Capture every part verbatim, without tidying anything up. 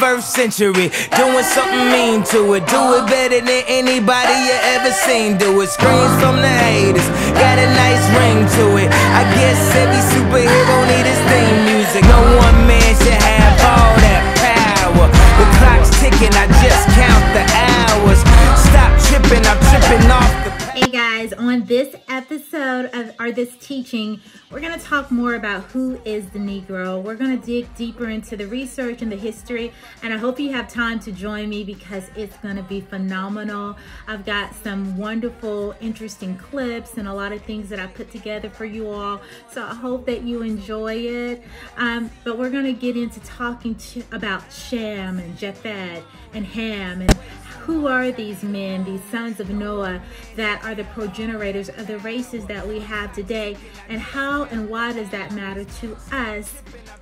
twenty-first century, doing something mean to it. Do it better than anybody you ever seen do it. Screams from the haters, got a nice ring to it. I guess every superhero need his theme music. No one man should have all that power. The clock's ticking, I just count the hours. Stop tripping, I'm tripping off the... Hey guys, on this episode of or this teaching, we're going to talk more about who is the Negro. We're going to dig deeper into the research and the history, and I hope you have time to join me because it's going to be phenomenal. I've got some wonderful, interesting clips and a lot of things that I put together for you all, so I hope that you enjoy it. Um, but we're going to get into talking to, about Shem and Jepheth and Ham, and who are these men, these sons of Noah, that are the progenitors of the races that we have today, and how and why does that matter to us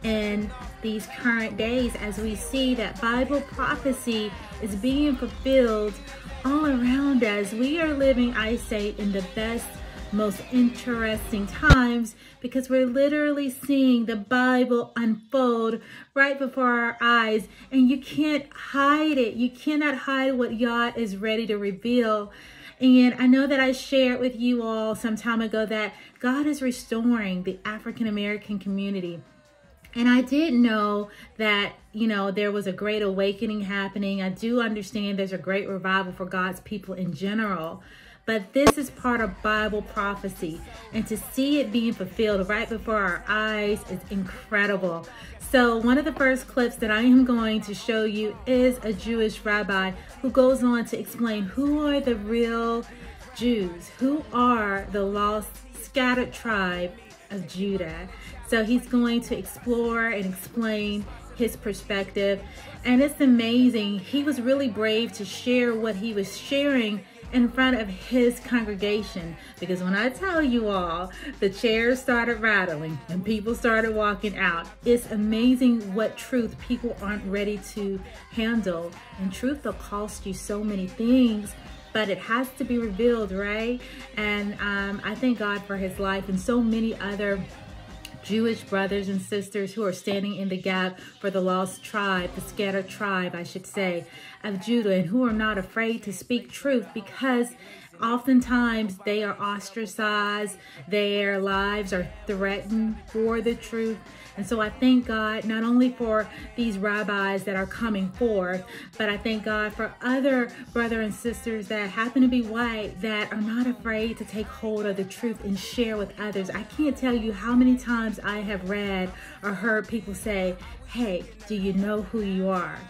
in these current days as we see that Bible prophecy is being fulfilled all around us. We are living, I say, in the best, most interesting times because we're literally seeing the Bible unfold right before our eyes, and you can't hide it. You cannot hide what God is ready to reveal. And I know that I shared with you all some time ago that God is restoring the African-American community. And I did know that, you know, there was a great awakening happening. I do understand there's a great revival for God's people in general. But this is part of Bible prophecy, and to see it being fulfilled right before our eyes is incredible. So one of the first clips that I am going to show you is a Jewish rabbi who goes on to explain who are the real Jews, who are the lost, scattered tribe of Judah. So he's going to explore and explain his perspective, and it's amazing. He was really brave to share what he was sharing in front of his congregation, because when I tell you all, the chairs started rattling and people started walking out. It's amazing what truth people aren't ready to handle, and truth will cost you so many things, but it has to be revealed, right? And um, I thank God for his life and so many other Jewish brothers and sisters who are standing in the gap for the lost tribe, the scattered tribe, I should say, of Judah, and who are not afraid to speak truth because oftentimes they are ostracized, their lives are threatened for the truth. And so I thank God not only for these rabbis that are coming forth, but I thank God for other brothers and sisters that happen to be white that are not afraid to take hold of the truth and share with others. I can't tell you how many times I have read or heard people say, hey, do you know who you are?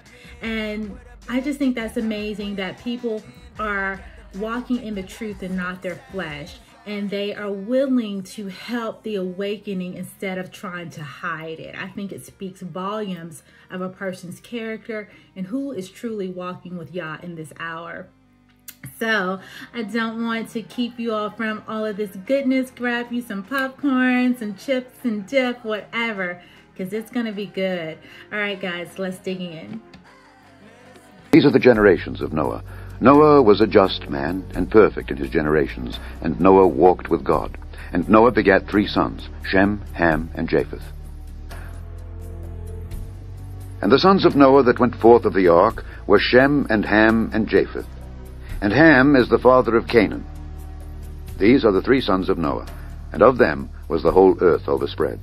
And I just think that's amazing that people are walking in the truth and not their flesh, and they are willing to help the awakening instead of trying to hide it. I think it speaks volumes of a person's character and who is truly walking with Yah in this hour. So I don't want to keep you all from all of this goodness. Grab you some popcorn, some chips and dip, whatever, because it's going to be good. All right, guys, let's dig in. These are the generations of Noah. Noah was a just man and perfect in his generations, and Noah walked with God. And Noah begat three sons, Shem, Ham, and Japheth. And the sons of Noah that went forth of the ark were Shem and Ham and Japheth. And Ham is the father of Canaan. These are the three sons of Noah, and of them was the whole earth overspread.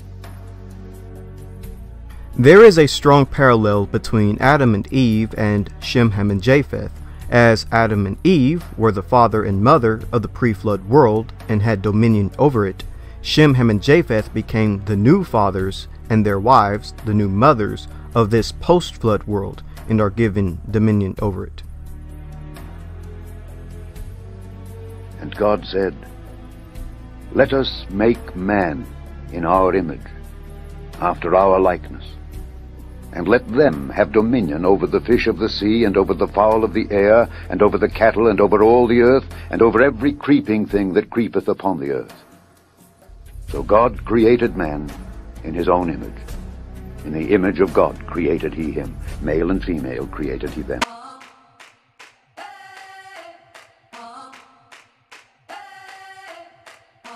There is a strong parallel between Adam and Eve and Shem, Ham, and Japheth, as Adam and Eve were the father and mother of the pre-flood world and had dominion over it. Shem, Ham, and Japheth became the new fathers, and their wives the new mothers of this post-flood world, and are given dominion over it. And God said, let us make man in our image, after our likeness, and let them have dominion over the fish of the sea, and over the fowl of the air, and over the cattle, and over all the earth, and over every creeping thing that creepeth upon the earth. So God created man in his own image. In the image of God created he him. Male and female created he them.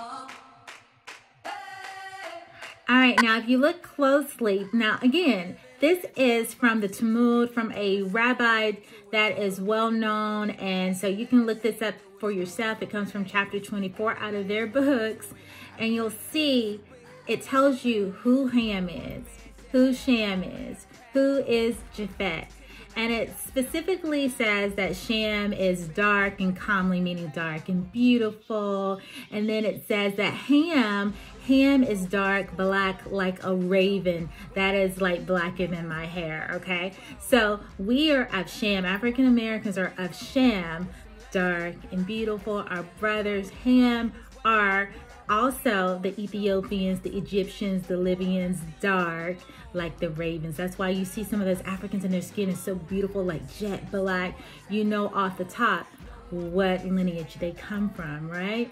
All right, now if you look closely, now again, This is from the Talmud, from a rabbi that is well known, and so you can look this up for yourself. It comes from chapter twenty-four out of their books, and you'll see it tells you who Ham is, who Shem is, who is Japheth. And it specifically says that Shem is dark and comely, meaning dark and beautiful. And then it says that Ham, Ham is dark, black, like a raven. That is like blacker than my hair, okay? So we are of Shem. African Americans are of Shem, dark and beautiful. Our brothers, Ham, are also the Ethiopians, the Egyptians, the Libyans, dark, like the ravens. That's why you see some of those Africans and their skin is so beautiful, like jet black. You know off the top what lineage they come from, right?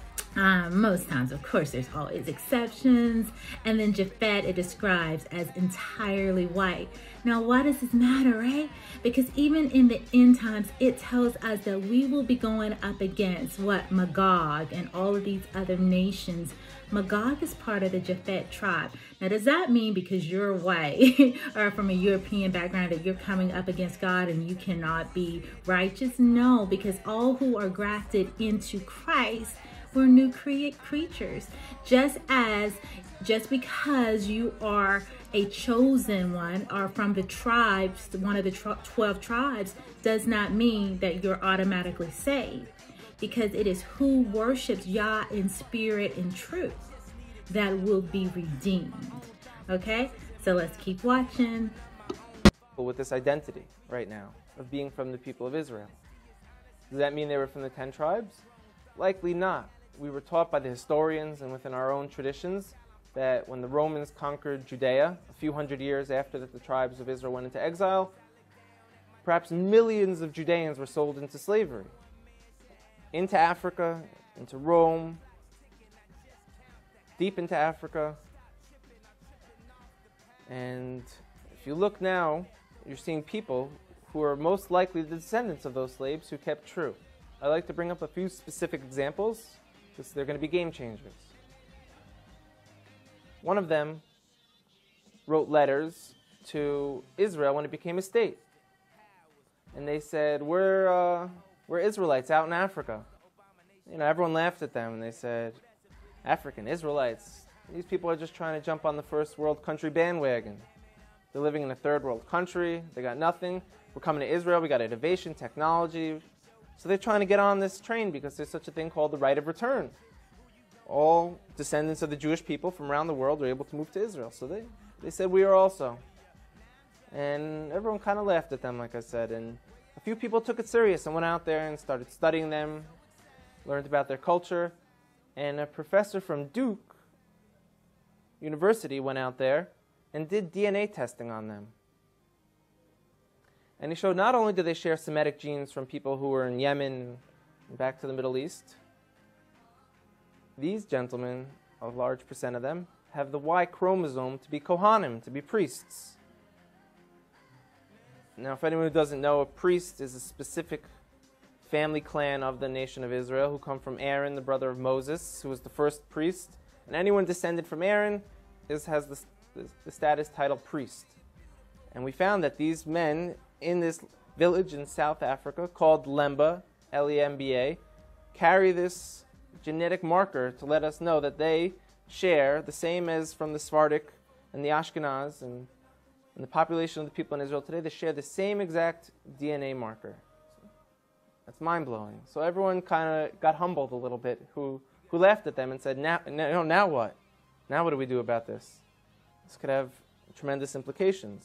Um, most times, of course, there's always exceptions. And then Japheth, it describes as entirely white. Now, why does this matter, right? Because even in the end times, it tells us that we will be going up against what? Magog and all of these other nations. Magog is part of the Japheth tribe. Now, does that mean because you're white or from a European background that you're coming up against God and you cannot be righteous? No, because all who are grafted into Christ, we're new cre creatures. Just as, just because you are a chosen one or from the tribes, one of the twelve tribes, does not mean that you're automatically saved. Because it is who worships Yah in spirit and truth that will be redeemed. Okay, so let's keep watching. With this identity right now of being from the people of Israel. Does that mean they were from the ten tribes? Likely not. We were taught by the historians and within our own traditions that when the Romans conquered Judea a few hundred years after that the tribes of Israel went into exile, perhaps millions of Judeans were sold into slavery. Into Africa, into Rome, deep into Africa. And if you look now, you're seeing people who are most likely the descendants of those slaves who kept true. I like to bring up a few specific examples because they're going to be game changers. One of them wrote letters to Israel when it became a state. And they said, we're, uh, we're Israelites out in Africa. You know, everyone laughed at them and they said, African Israelites, these people are just trying to jump on the first world country bandwagon. They're living in a third world country, they got nothing. We're coming to Israel, we got innovation, technology. So they're trying to get on this train because there's such a thing called the right of return. All descendants of the Jewish people from around the world are able to move to Israel. So they, they said we are also. And everyone kind of laughed at them, like I said. And a few people took it serious and went out there and started studying them, learned about their culture. And a professor from Duke University went out there and did D N A testing on them. And he showed not only do they share Semitic genes from people who were in Yemen and back to the Middle East, these gentlemen, a large percent of them, have the Y chromosome to be Kohanim, to be priests. Now, if anyone who doesn't know, a priest is a specific family clan of the nation of Israel who come from Aaron, the brother of Moses, who was the first priest. And anyone descended from Aaron is, has the, the, the status title priest. And we found that these men in this village in South Africa called Lemba, L E M B A, carry this genetic marker to let us know that they share the same as from the Sephardic and the Ashkenaz and, and the population of the people in Israel today. They share the same exact D N A marker. That's mind-blowing. So everyone kind of got humbled a little bit who, who laughed at them and said, now, now, now what? Now what do we do about this? This could have tremendous implications.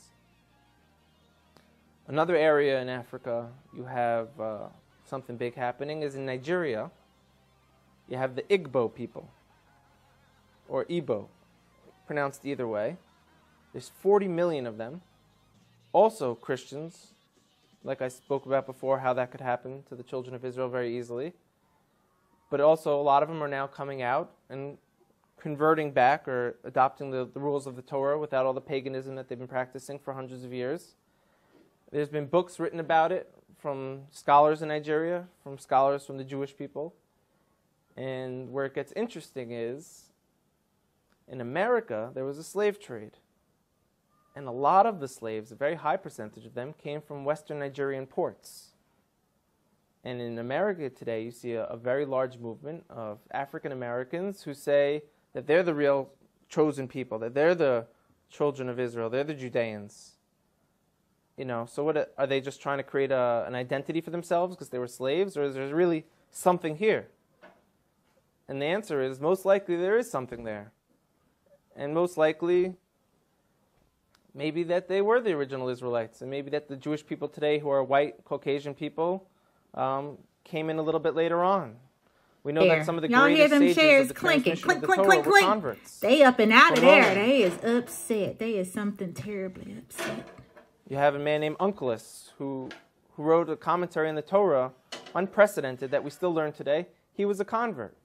Another area in Africa you have uh, something big happening is in Nigeria. You have the Igbo people, or Igbo, pronounced either way. There's forty million of them, also Christians, like I spoke about before, how that could happen to the children of Israel very easily. But also a lot of them are now coming out and converting back or adopting the, the rules of the Torah without all the paganism that they've been practicing for hundreds of years. There's been books written about it from scholars in Nigeria, from scholars from the Jewish people. And where it gets interesting is, in America, there was a slave trade. And a lot of the slaves, a very high percentage of them, came from Western Nigerian ports. And in America today, you see a, a very large movement of African Americans who say that they're the real chosen people, that they're the children of Israel, they're the Judeans. You know, so what are they just trying to create a, an identity for themselves because they were slaves, or is there really something here? And the answer is, most likely there is something there. And most likely, maybe that they were the original Israelites, and maybe that the Jewish people today who are white, Caucasian people um, came in a little bit later on. We know there. that some of the Y'all greatest hear them sages chairs of the clinking, clink, of the clink, Torah clink, were clink. converts. They up and out of From there. Rome. They is upset. They is something terribly upset. You have a man named Onkelos who, who wrote a commentary on the Torah, unprecedented, that we still learn today. He was a convert.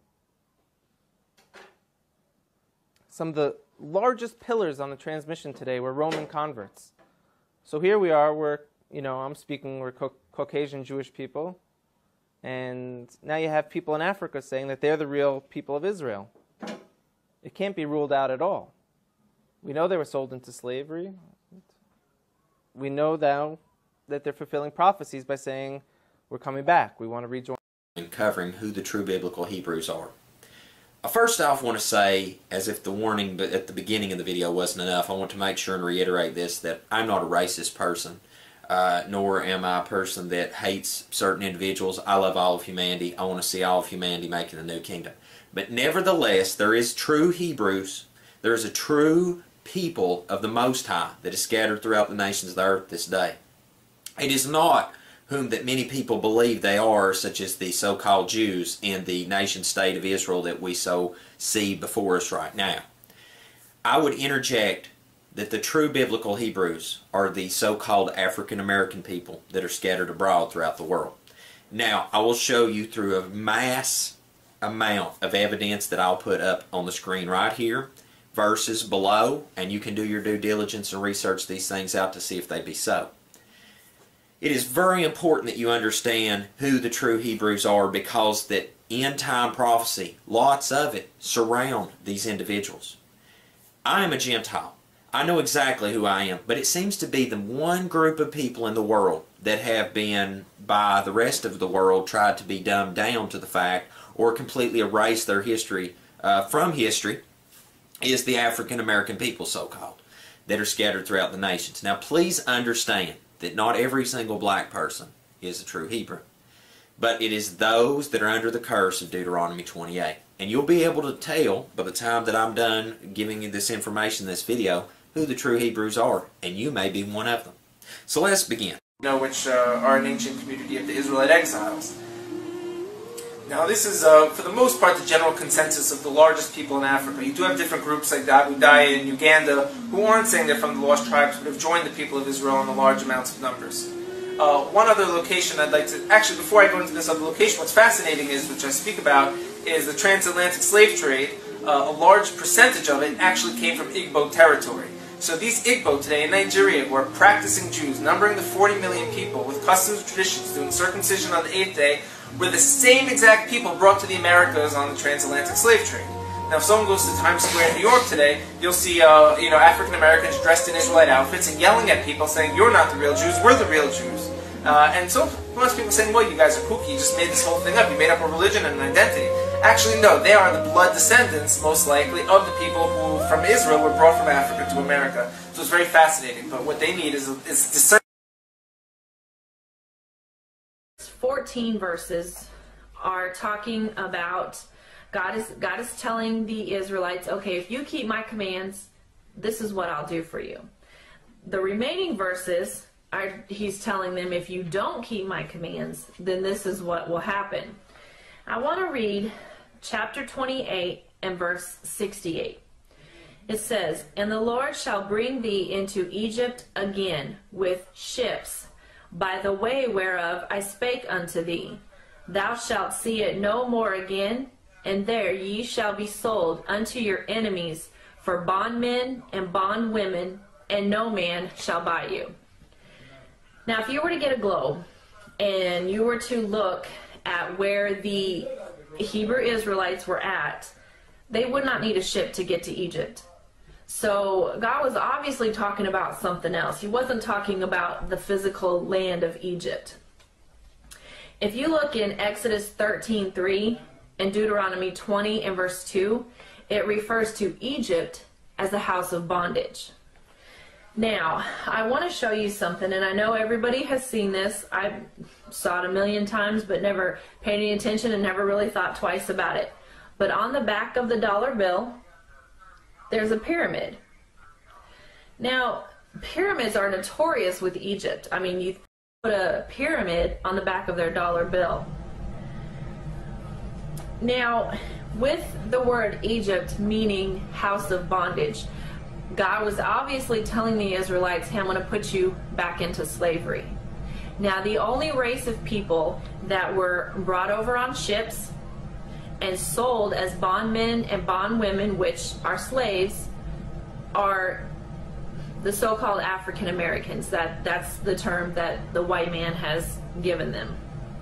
Some of the largest pillars on the transmission today were Roman converts. So here we are, we're, you know, I'm speaking, we're ca Caucasian Jewish people, and now you have people in Africa saying that they're the real people of Israel. It can't be ruled out at all. We know they were sold into slavery. We know now that they're fulfilling prophecies by saying, we're coming back, we want to rejoin. And covering who the true biblical Hebrews are. First off, I want to say, as if the warning at the beginning of the video wasn't enough, I want to make sure and reiterate this, that I'm not a racist person, uh, nor am I a person that hates certain individuals. I love all of humanity. I want to see all of humanity making the new kingdom. But nevertheless, there is true Hebrews. There is a true people of the Most High that is scattered throughout the nations of the earth this day. It is not whom that many people believe they are, such as the so-called Jews in the nation-state of Israel that we so see before us right now. I would interject that the true biblical Hebrews are the so-called African-American people that are scattered abroad throughout the world. Now, I will show you through a mass amount of evidence that I'll put up on the screen right here, verses below, and you can do your due diligence and research these things out to see if they be so. It is very important that you understand who the true Hebrews are, because that end-time prophecy, lots of it, surround these individuals. I am a Gentile. I know exactly who I am, but it seems to be the one group of people in the world that have been, by the rest of the world, tried to be dumbed down to the fact or completely erase their history uh, from history, is the African-American people, so-called, that are scattered throughout the nations. Now, please understand that not every single black person is a true Hebrew. But it is those that are under the curse of Deuteronomy twenty-eight. And you'll be able to tell by the time that I'm done giving you this information in this video who the true Hebrews are. And you may be one of them. So let's begin. Know which uh, are an ancient community of the Israelite exiles. Now this is, uh, for the most part, the general consensus of the largest people in Africa. You do have different groups like the Abudai in Uganda who aren't saying they're from the lost tribes but have joined the people of Israel in the large amounts of numbers. Uh, one other location I'd like to... Actually, before I go into this other location, what's fascinating is, which I speak about, is the transatlantic slave trade. Uh, a large percentage of it actually came from Igbo territory. So these Igbo today in Nigeria, who are practicing Jews, numbering the forty million people with customs and traditions, doing circumcision on the eighth day, were the same exact people brought to the Americas on the transatlantic slave trade. Now, if someone goes to Times Square in New York today, you'll see uh, you know, African Americans dressed in Israelite outfits and yelling at people saying, "You're not the real Jews, we're the real Jews." Uh, and so most people saying, "Well, you guys are kooky, you just made this whole thing up, you made up a religion and an identity." Actually, no, they are the blood descendants, most likely, of the people who, from Israel, were brought from Africa to America. So it's very fascinating, but what they need is, is discernment. fourteen verses are talking about God is God is telling the Israelites, okay, if you keep my commands, this is what I'll do for you. The remaining verses are he's telling them, if you don't keep my commands, then this is what will happen. I want to read chapter twenty-eight and verse sixty-eight. It says, "And the Lord shall bring thee into Egypt again with ships, by the way whereof I spake unto thee. Thou shalt see it no more again, and there ye shall be sold unto your enemies for bondmen and bondwomen, and no man shall buy you." Now, if you were to get a globe, and you were to look at where the Hebrew Israelites were at, they would not need a ship to get to Egypt. So God was obviously talking about something else. He wasn't talking about the physical land of Egypt. If you look in Exodus thirteen three and Deuteronomy twenty and verse two, it refers to Egypt as a house of bondage. Now, I want to show you something, and I know everybody has seen this. I saw it a million times, but never paid any attention and never really thought twice about it. But on the back of the dollar bill, there's a pyramid. Now, pyramids are notorious with Egypt. I mean, you put a pyramid on the back of their dollar bill. Now, with the word Egypt meaning house of bondage, God was obviously telling the Israelites, hey, I'm going to put you back into slavery. Now, the only race of people that were brought over on ships and sold as bondmen and bondwomen, which are slaves, are the so-called African-Americans. That, that's the term that the white man has given them.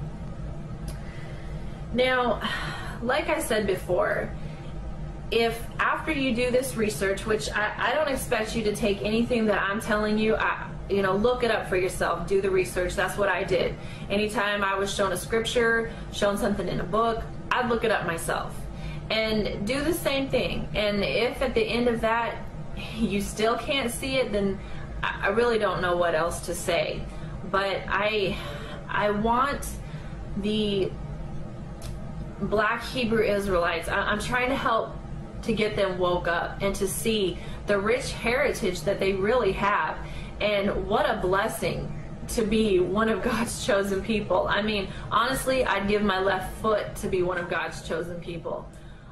Now, like I said before, if after you do this research, which I, I don't expect you to take anything that I'm telling you, I, you know, look it up for yourself, do the research. That's what I did. Anytime I was shown a scripture, shown something in a book, I'd look it up myself and do the same thing. And if at the end of that you still can't see it, then I really don't know what else to say. But I, I want the Black Hebrew Israelites, I'm trying to help to get them woke up and to see the rich heritage that they really have, and what a blessing to be one of God's chosen people. I mean, honestly, I'd give my left foot to be one of God's chosen people.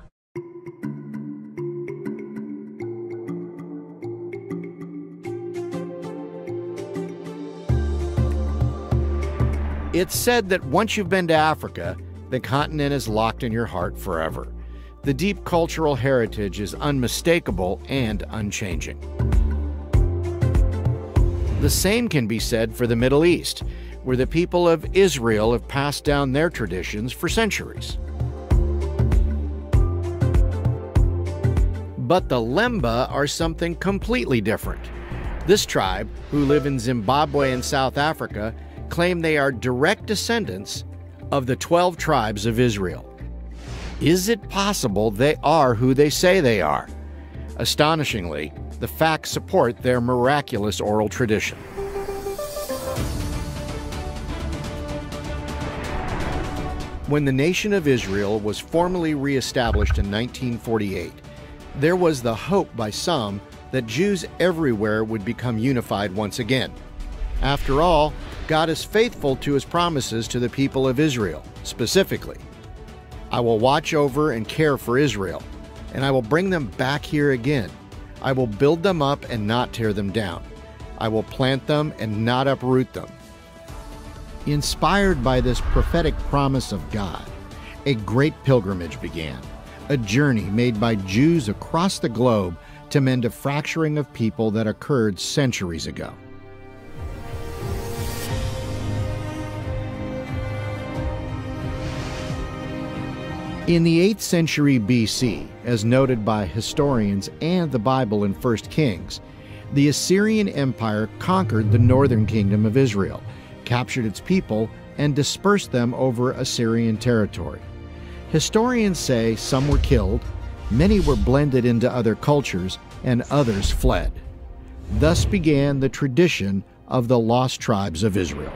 It's said that once you've been to Africa, the continent is locked in your heart forever. The deep cultural heritage is unmistakable and unchanging. The same can be said for the Middle East, where the people of Israel have passed down their traditions for centuries. But the Lemba are something completely different. This tribe, who live in Zimbabwe and South Africa, claim they are direct descendants of the twelve tribes of Israel. Is it possible they are who they say they are? Astonishingly, the facts support their miraculous oral tradition. When the nation of Israel was formally reestablished in nineteen forty-eight, there was the hope by some that Jews everywhere would become unified once again. After all, God is faithful to his promises to the people of Israel, specifically, I will watch over and care for Israel, and I will bring them back here again. I will build them up and not tear them down. I will plant them and not uproot them. Inspired by this prophetic promise of God, a great pilgrimage began, a journey made by Jews across the globe to mend a fracturing of people that occurred centuries ago. In the eighth century B C, as noted by historians and the Bible in First Kings, the Assyrian Empire conquered the northern kingdom of Israel, captured its people, and dispersed them over Assyrian territory. Historians say some were killed, many were blended into other cultures, and others fled. Thus began the tradition of the lost tribes of Israel.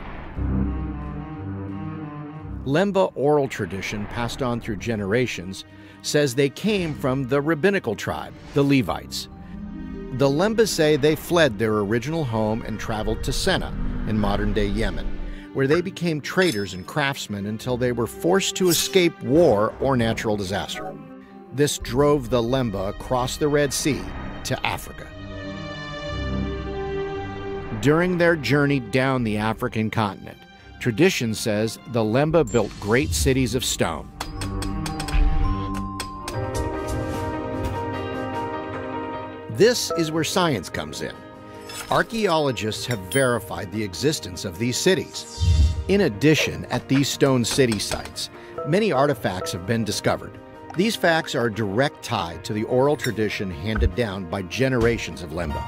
Lemba oral tradition, passed on through generations, says they came from the rabbinical tribe, the Levites. The Lemba say they fled their original home and traveled to Senna in modern-day Yemen, where they became traders and craftsmen until they were forced to escape war or natural disaster. This drove the Lemba across the Red Sea to Africa. During their journey down the African continent, tradition says the Lemba built great cities of stone. This is where science comes in. Archaeologists have verified the existence of these cities. In addition, at these stone city sites, many artifacts have been discovered. These facts are a direct tie to the oral tradition handed down by generations of Lemba.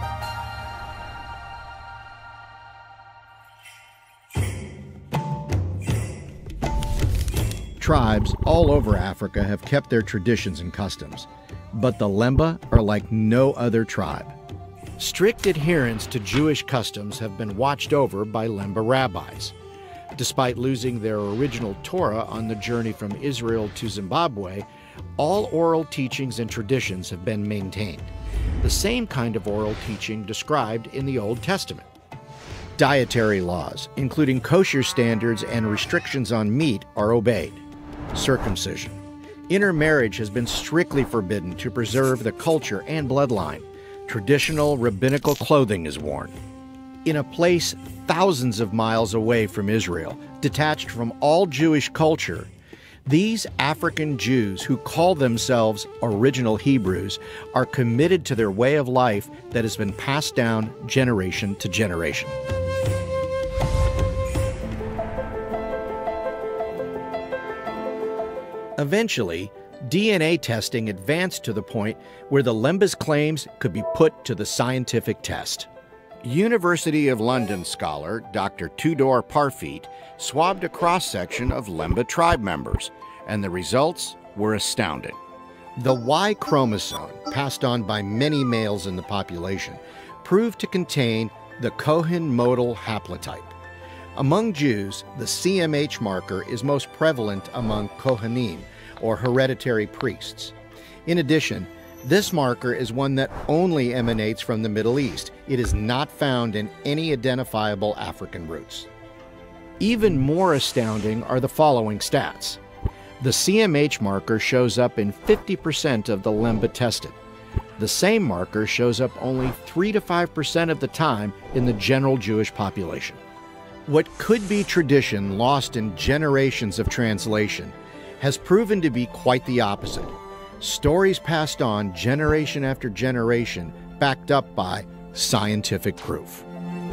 Tribes all over Africa have kept their traditions and customs, but the Lemba are like no other tribe. Strict adherence to Jewish customs have been watched over by Lemba rabbis. Despite losing their original Torah on the journey from Israel to Zimbabwe, all oral teachings and traditions have been maintained. The same kind of oral teaching described in the Old Testament. Dietary laws, including kosher standards and restrictions on meat, are obeyed. Circumcision. Intermarriage has been strictly forbidden to preserve the culture and bloodline. Traditional rabbinical clothing is worn. In a place thousands of miles away from Israel, detached from all Jewish culture, these African Jews who call themselves original Hebrews are committed to their way of life that has been passed down generation to generation. Eventually, D N A testing advanced to the point where the Lemba's claims could be put to the scientific test. University of London scholar Doctor Tudor Parfit swabbed a cross-section of Lemba tribe members, and the results were astounding. The Y chromosome, passed on by many males in the population, proved to contain the Cohen modal haplotype. Among Jews, the C M H marker is most prevalent among Kohanim, or hereditary priests. In addition, this marker is one that only emanates from the Middle East. It is not found in any identifiable African roots. Even more astounding are the following stats. The C M H marker shows up in fifty percent of the Lemba tested. The same marker shows up only three to five percent of the time in the general Jewish population. What could be tradition lost in generations of translation has proven to be quite the opposite. Stories passed on generation after generation, backed up by scientific proof.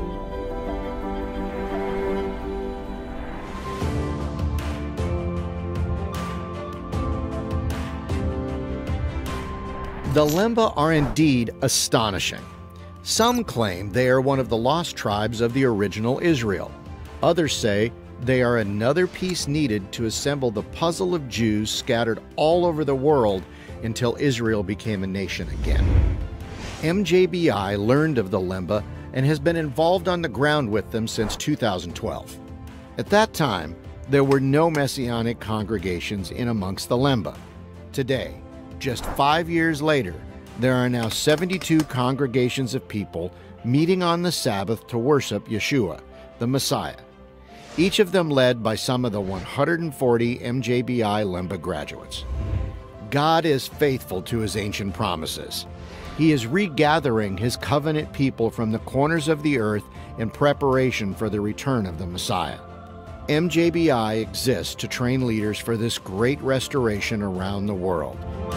The Lemba are indeed astonishing. Some claim they are one of the lost tribes of the original Israel. Others say they are another piece needed to assemble the puzzle of Jews scattered all over the world until Israel became a nation again. M J B I learned of the Lemba and has been involved on the ground with them since two thousand twelve. At that time, there were no Messianic congregations in amongst the Lemba. Today, just five years later, there are now seventy-two congregations of people meeting on the Sabbath to worship Yeshua, the Messiah, each of them led by some of the one hundred forty M J B I Lemba graduates. God is faithful to his ancient promises. He is regathering his covenant people from the corners of the earth in preparation for the return of the Messiah. M J B I exists to train leaders for this great restoration around the world.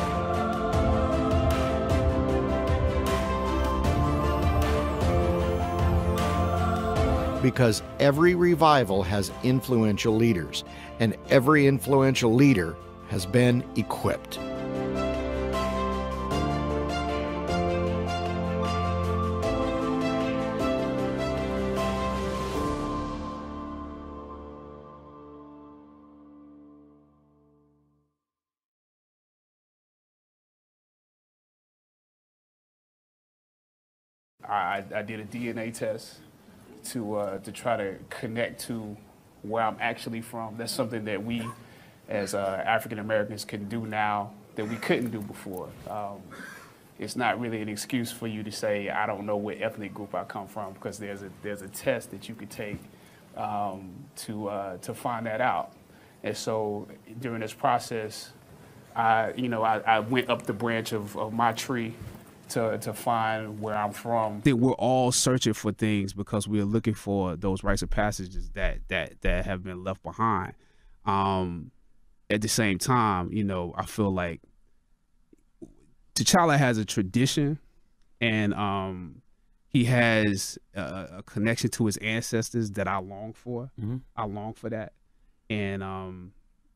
Because every revival has influential leaders, and every influential leader has been equipped. I, I did a D N A test to uh, to try to connect to where I'm actually from. That's something that we, as uh, African Americans, can do now that we couldn't do before. Um, it's not really an excuse for you to say I don't know what ethnic group I come from, because there's a there's a test that you could take um, to uh, to find that out. And so during this process, I you know I, I went up the branch of, of my tree to to find where I'm from. I think we're all searching for things because we're looking for those rites of passages that that that have been left behind. Um, at the same time, you know, I feel like T'Challa has a tradition, and um, he has a, a connection to his ancestors that I long for. Mm-hmm. I long for that, and um,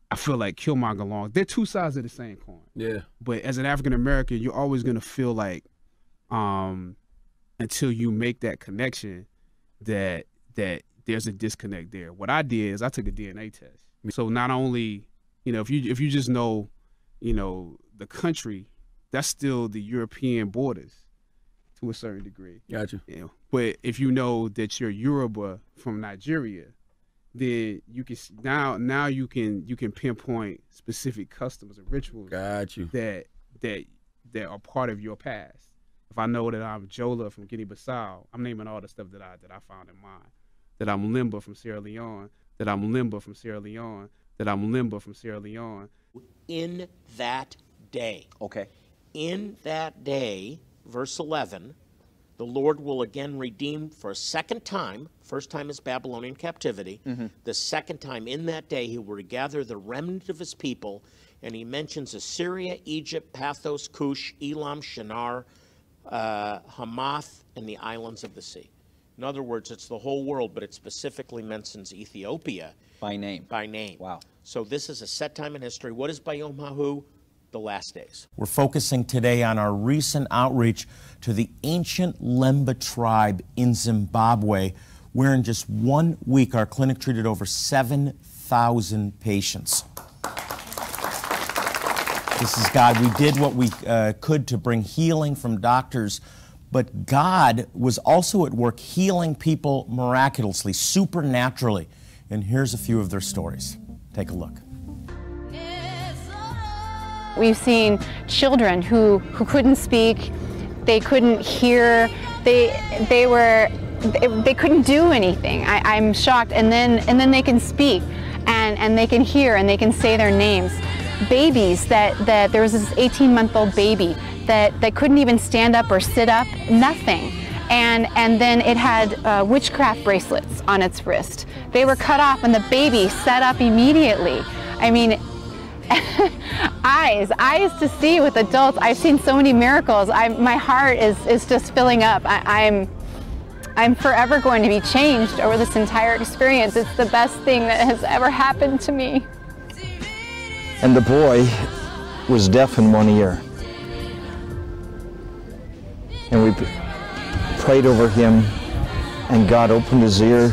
I feel like Killmonger long. They're two sides of the same coin. Yeah. But as an African American, you're always gonna feel like, um, until you make that connection, that that there's a disconnect there. What I did is I took a D N A test. So not only, you know, if you if you just know, you know, the country, that's still the European borders to a certain degree. Gotcha. You know, but if you know that you're Yoruba from Nigeria, then you can now now you can you can pinpoint specific customs and rituals. Got you. that that that are part of your past. If I know that I'm Jola from Guinea-Bissau, I'm naming all the stuff that I that I found in mine. That I'm Limba from Sierra Leone. That I'm Limba from Sierra Leone. That I'm Limba from Sierra Leone. In that day. Okay. In that day, verse eleven, the Lord will again redeem for a second time. First time is Babylonian captivity. Mm-hmm. The second time, in that day, he will gather the remnant of his people, and he mentions Assyria, Egypt, Pathos, Cush, Elam, Shinar, uh, Hamath, and the islands of the sea. In other words, it's the whole world, but it specifically mentions Ethiopia. By name. By name. Wow. So this is a set time in history. What is Bayom Hahu? The last days. We're focusing today on our recent outreach to the ancient Lemba tribe in Zimbabwe, where in just one week our clinic treated over seven thousand patients. This is God. We did what we uh, could to bring healing from doctors, but God was also at work healing people miraculously, supernaturally. And here's a few of their stories. Take a look. We've seen children who, who couldn't speak, they couldn't hear, they, they, were, they, they couldn't do anything. I, I'm shocked. And then, and then they can speak, and, and they can hear, and they can say their names. Babies that, that there was this eighteen-month-old baby that, that couldn't even stand up or sit up, nothing. And, and then it had uh, witchcraft bracelets on its wrist. They were cut off, and the baby sat up immediately. I mean, eyes, eyes to see with adults. I've seen so many miracles. I, my heart is, is just filling up. I, I'm, I'm forever going to be changed over this entire experience. It's the best thing that has ever happened to me. And the boy was deaf in one ear. And we prayed over him, and God opened his ear.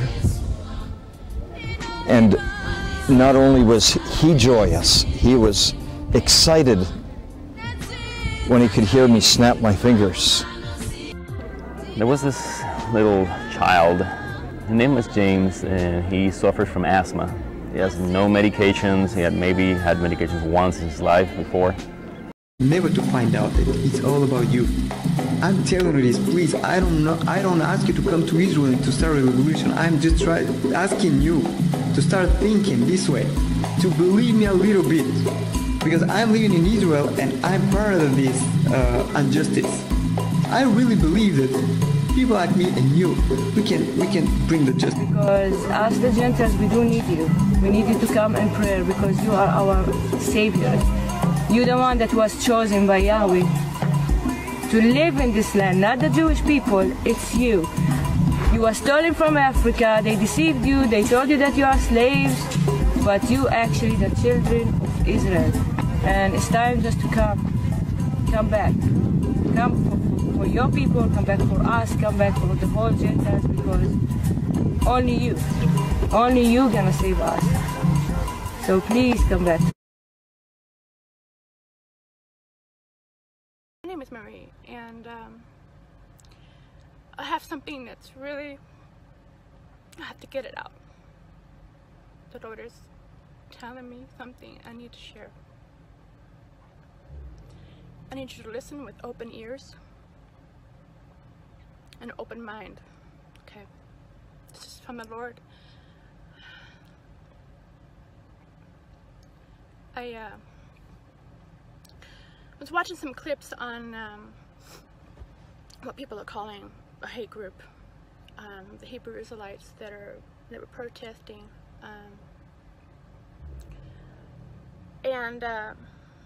And not only was he joyous, he was excited when he could hear me snap my fingers. There was this little child, his name was James, and he suffers from asthma. He has no medications. He had maybe had medications once in his life before. Never to find out that it's all about you. I'm telling you this, please, I don't know, I don't ask you to come to Israel and to start a revolution. I'm just try, asking you to start thinking this way, to believe me a little bit, because I'm living in Israel and I'm part of this uh, injustice. I really believe that people like me and you, we can we can bring the justice. Because as the Gentiles, we do need you. We need you to come and pray because you are our Savior. You're the one that was chosen by Yahweh to live in this land, not the Jewish people, it's you. You were stolen from Africa, they deceived you, they told you that you are slaves, but you actually the children of Israel. And it's time just to come, come back. Come for, for your people, come back for us, come back for the whole Gentiles, because only you, only you gonna save us. So please come back. My name is Marie, and um, I have something that's really, I have to get it out. The Lord is telling me something I need to share. I need you to listen with open ears and an open mind, okay? This is from the Lord. I, uh, I was watching some clips on um, what people are calling a hate group, um, the Hebrew Israelites that are that were protesting, um, and uh,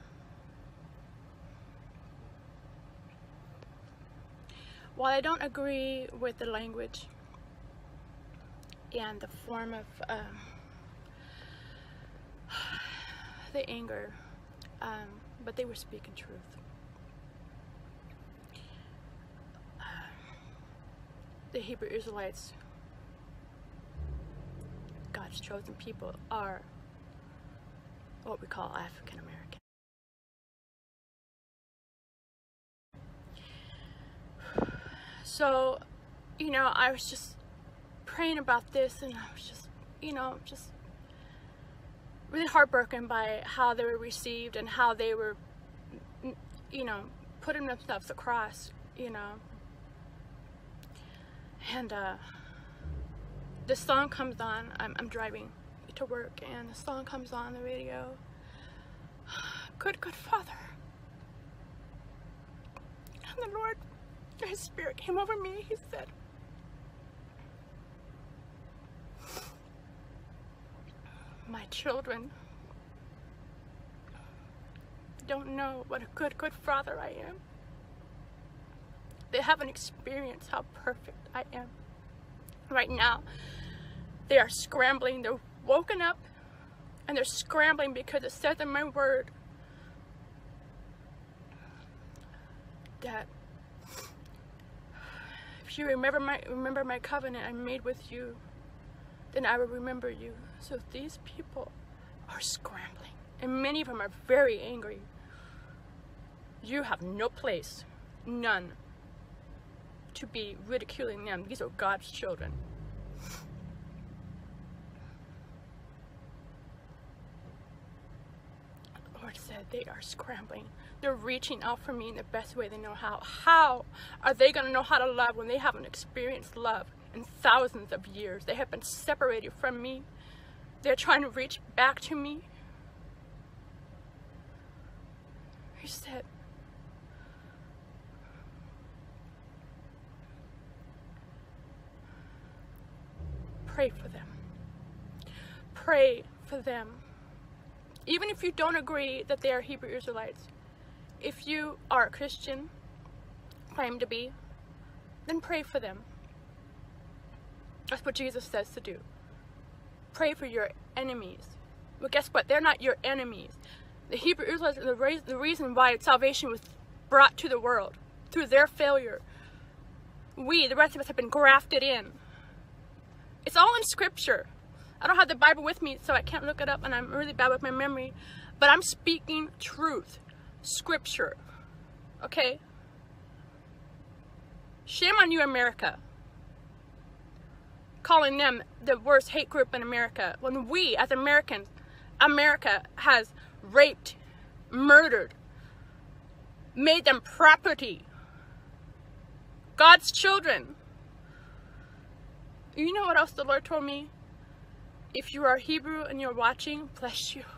while I don't agree with the language and the form of uh, the anger, um, but they were speaking truth. Uh, the Hebrew Israelites, God's chosen people, are what we call African-American. So, you know, I was just praying about this, and I was just, you know, just really heartbroken by how they were received and how they were, you know, putting themselves across, you know. And uh, this song comes on. I'm, I'm driving to work, and the song comes on the radio. Good, good Father. And the Lord, His Spirit came over me. He said, my children don't know what a good, good father I am. They haven't experienced how perfect I am. Right now, they are scrambling. They're woken up, and they're scrambling because it says in my word that if you remember my remember my covenant I made with you, then I will remember you. So these people are scrambling, and many of them are very angry. You have no place, none, to be ridiculing them. These are God's children. The Lord said they are scrambling. They're reaching out for me in the best way they know how. How are they going to know how to love when they haven't experienced love in thousands of years? They have been separated from me. They're trying to reach back to me. He said, pray for them. Pray for them. Even if you don't agree that they are Hebrew Israelites, if you are a Christian, claim to be, then pray for them. That's what Jesus says to do. Pray for your enemies. Well, guess what? They're not your enemies. The Hebrew Israelites are the, re the reason why salvation was brought to the world, through their failure. We, the rest of us, have been grafted in. It's all in Scripture. I don't have the Bible with me, so I can't look it up, and I'm really bad with my memory. But I'm speaking truth. Scripture. Okay? Shame on you, America. Calling them the worst hate group in America. When we, as Americans, America has raped, murdered, made them property. God's children. You know what else the Lord told me? If you are Hebrew and you're watching, bless you.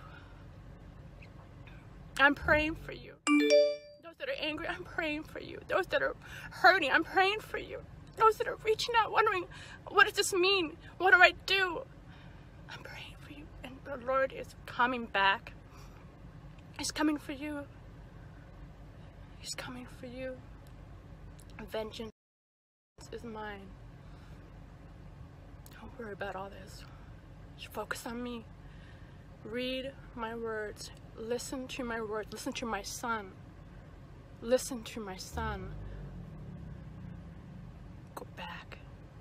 I'm praying for you. Those that are angry, I'm praying for you. Those that are hurting, I'm praying for you. Those that are reaching out, wondering, what does this mean? What do I do? I'm praying for you. And the Lord is coming back. He's coming for you. He's coming for you. Vengeance is mine. Don't worry about all this. Just focus on me. Read my words. Listen to my words. Listen to my son. Listen to my son. Go back.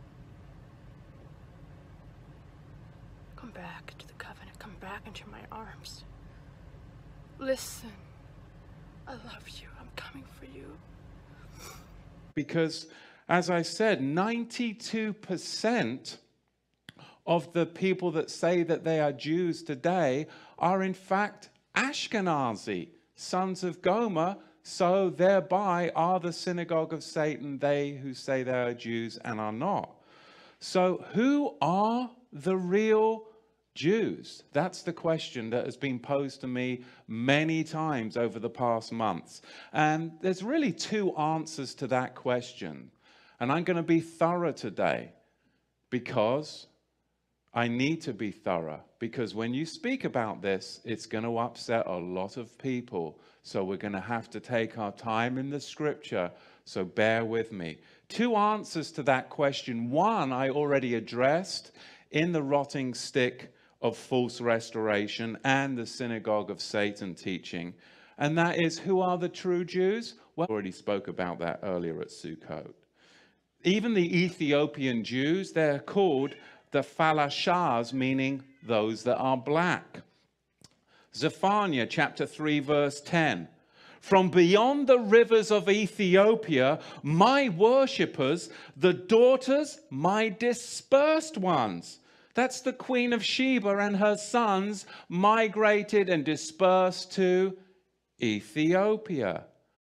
Come back to the covenant. Come back into my arms. Listen. I love you. I'm coming for you. Because, as I said, ninety-two percent of the people that say that they are Jews today are in fact Ashkenazi, sons of Gomer, so thereby are the synagogue of Satan, they who say they are Jews and are not. So who are the real Jews? That's the question that has been posed to me many times over the past months. And there's really two answers to that question. And I'm going to be thorough today because I need to be thorough, because when you speak about this, it's going to upset a lot of people. So we're going to have to take our time in the scripture. So bear with me. Two answers to that question. One, I already addressed in the Rotting Stick of false restoration and the synagogue of Satan teaching. And that is, who are the true Jews? Well, I already spoke about that earlier at Sukkot. Even the Ethiopian Jews, they're called the Falashas, meaning those that are black. Zephaniah chapter three, verse ten. From beyond the rivers of Ethiopia, my worshippers, the daughters, my dispersed ones. That's the Queen of Sheba and her sons migrated and dispersed to Ethiopia.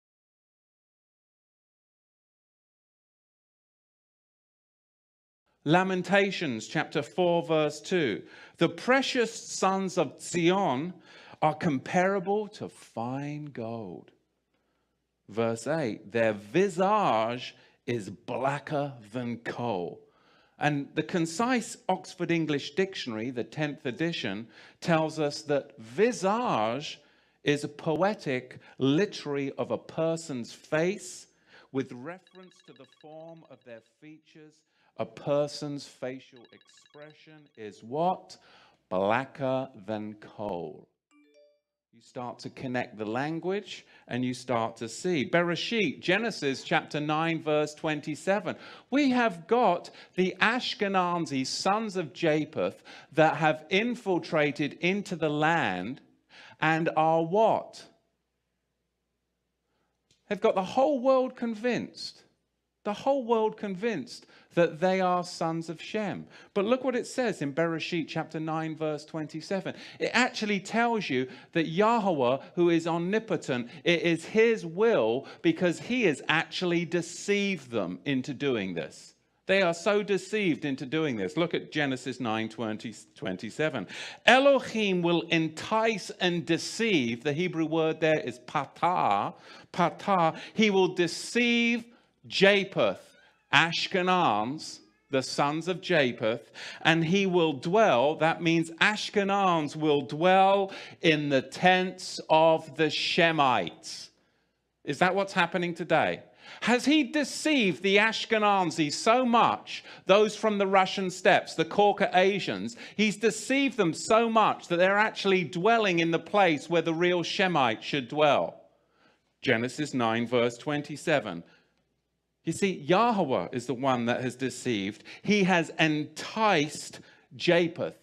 Lamentations chapter four, verse two. The precious sons of Zion are comparable to fine gold. Verse eight, their visage is blacker than coal. And the concise Oxford English Dictionary, the tenth edition, tells us that visage is a poetic literary of a person's face with reference to the form of their features. A person's facial expression is what? Blacker than coal. You start to connect the language and you start to see. Bereshit, Genesis chapter nine, verse twenty-seven. We have got the Ashkenazi sons of Japheth that have infiltrated into the land and are what? They've got the whole world convinced. The whole world convinced that they are sons of Shem. But look what it says in Bereshit chapter nine, verse twenty-seven. It actually tells you that Yahweh, who is omnipotent, it is his will because he has actually deceived them into doing this. They are so deceived into doing this. Look at Genesis nine, twenty, twenty-seven. Elohim will entice and deceive. The Hebrew word there is patah. Patah. He will deceive Japheth, Ashkenaz, the sons of Japheth, and he will dwell, that means Ashkenaz will dwell in the tents of the Shemites. Is that what's happening today? Has he deceived the Ashkenazi so much, those from the Russian steppes, the Caucasians, he's deceived them so much that they're actually dwelling in the place where the real Shemites should dwell? Genesis nine, verse twenty-seven. You see, Yahweh is the one that has deceived. He has enticed Japheth.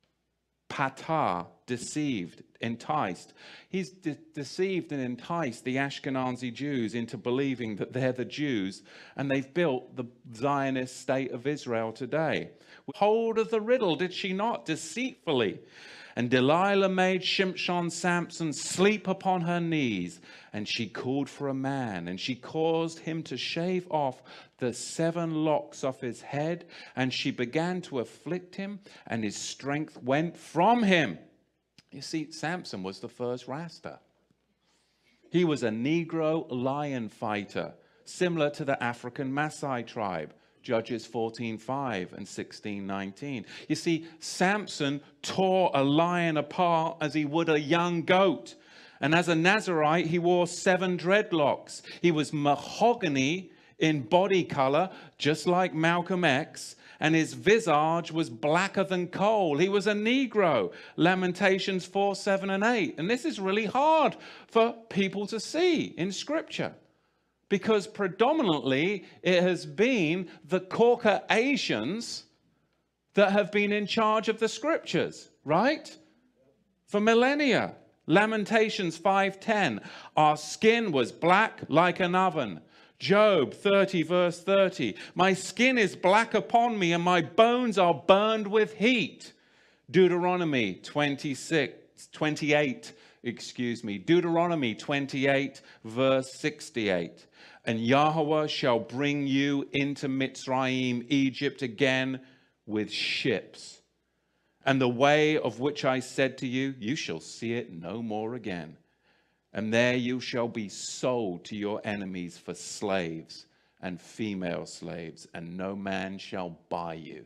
Patah, deceived, enticed. He's de deceived and enticed the Ashkenazi Jews into believing that they're the Jews, and they've built the Zionist state of Israel today. Hold of the riddle, did she not? Deceitfully. And Delilah made Shimshon Samson sleep upon her knees, and she called for a man, and she caused him to shave off the seven locks off his head, and she began to afflict him, and his strength went from him. You see, Samson was the first Rasta. He was a Negro lion fighter, similar to the African Maasai tribe. Judges fourteen five and sixteen nineteen. You see, Samson tore a lion apart as he would a young goat. And as a Nazarite, he wore seven dreadlocks. He was mahogany in body color, just like Malcolm X. And his visage was blacker than coal. He was a Negro. Lamentations four, seven, and eight. And this is really hard for people to see in Scripture, because predominantly it has been the Caucasians that have been in charge of the Scriptures, right? For millennia. Lamentations five ten. Our skin was black like an oven. Job thirty, verse thirty. My skin is black upon me, and my bones are burned with heat. Deuteronomy twenty-six, twenty-eight, excuse me. Deuteronomy twenty-eight, verse sixty-eight. And Yahweh shall bring you into Mitzrayim, Egypt again, with ships. And the way of which I said to you, you shall see it no more again. And there you shall be sold to your enemies for slaves and female slaves, and no man shall buy you.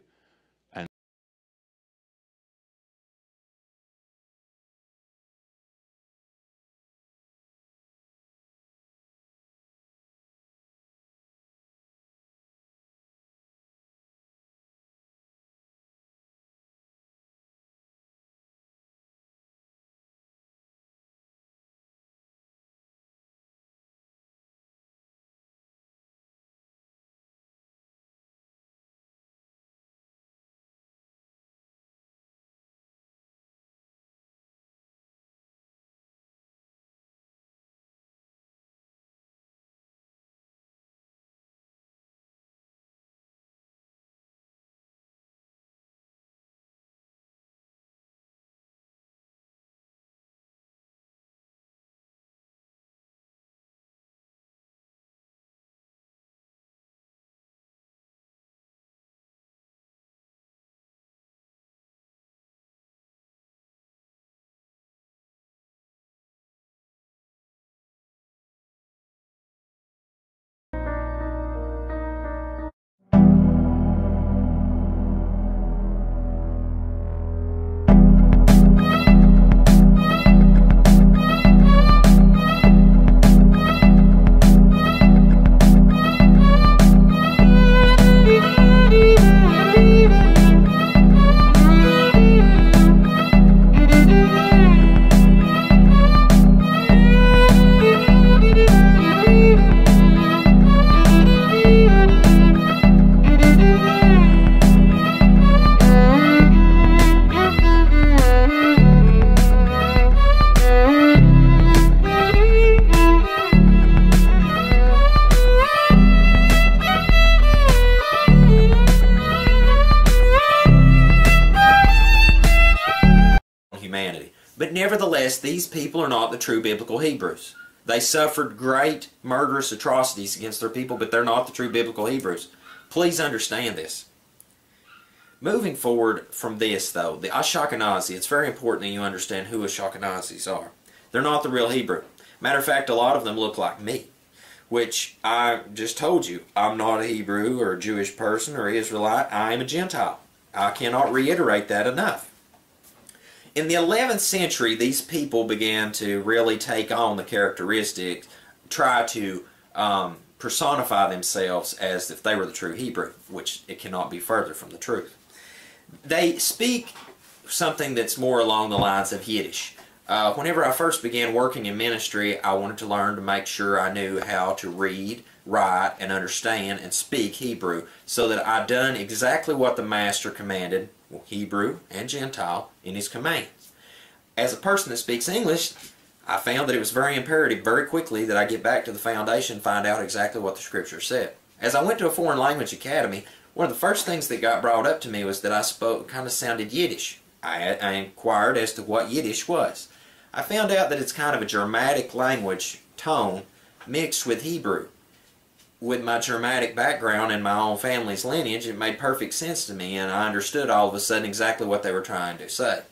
But nevertheless, these people are not the true biblical Hebrews. They suffered great murderous atrocities against their people, but they're not the true biblical Hebrews. Please understand this. Moving forward from this, though, the Ashkenazi, it's very important that you understand who Ashkenazis are. They're not the real Hebrew. Matter of fact, a lot of them look like me, which I just told you. I'm not a Hebrew or a Jewish person or Israelite. I am a Gentile. I cannot reiterate that enough. In the eleventh century, these people began to really take on the characteristics, try to um, personify themselves as if they were the true Hebrew, which it cannot be further from the truth. They speak something that's more along the lines of Yiddish. Uh, whenever I first began working in ministry, I wanted to learn to make sure I knew how to read, write, and understand and speak Hebrew so that I'd done exactly what the Master commanded, Hebrew and Gentile, in his commands. As a person that speaks English, I found that it was very imperative very quickly that I get back to the foundation and find out exactly what the Scripture said. As I went to a foreign language academy, one of the first things that got brought up to me was that I spoke, kind of sounded Yiddish. I, I inquired as to what Yiddish was. I found out that it's kind of a Germanic language tone mixed with Hebrew. With my Germanic background and my own family's lineage, it made perfect sense to me, and I understood all of a sudden exactly what they were trying to say.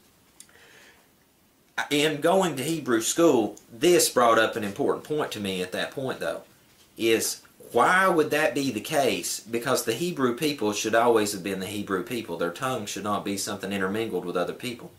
In going to Hebrew school, this brought up an important point to me at that point, though, is why would that be the case? Because the Hebrew people should always have been the Hebrew people. Their tongue should not be something intermingled with other people.